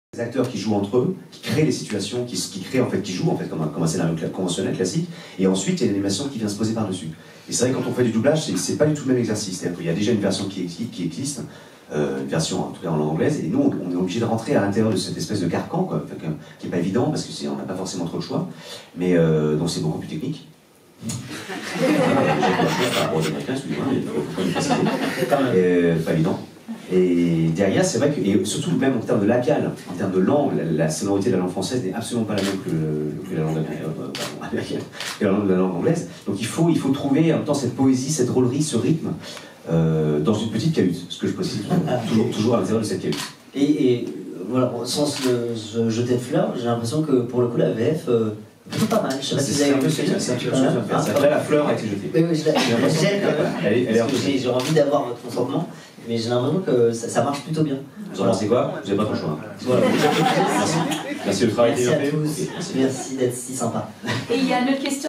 Les acteurs qui jouent entre eux, qui créent les situations, qui jouent en fait comme un scénario conventionnel, classique, et ensuite il y a une animation qui vient se poser par-dessus. Et c'est vrai que quand on fait du doublage, c'est pas du tout le même exercice. C'est-à-dire qu'il y a déjà une version qui existe, une version en tout cas en langue anglaise, et nous on est obligé de rentrer à l'intérieur de cette espèce de carcan, quoi, qui n'est pas évident parce qu'on n'a pas forcément trop de choix, mais donc c'est beaucoup plus technique. Pas évident. Et derrière, c'est vrai que, et surtout même en termes de labial, en termes de langue, la sonorité de la langue française n'est absolument pas la même que la langue américaine, que la langue anglaise. Donc il faut trouver en même temps cette poésie, cette drôlerie, ce rythme dans une petite cahute, ce que je précise toujours à l'intérieur de cette cahute. Et voilà, sans jeter de fleurs, j'ai l'impression que pour le coup la VF plutôt pas mal. Je sais pas si vous avez vu. C'est un peu ça. Après la fleur a été jetée. Oui, je l'aime quand même. J'ai envie d'avoir votre consentement, mais j'ai l'impression que ça marche plutôt bien. Vous en pensez quoi? Vous n'avez pas trop le choix. Voilà. Merci. Merci, le travail Merci à tous. Merci d'être si sympa. Et il y a une autre question.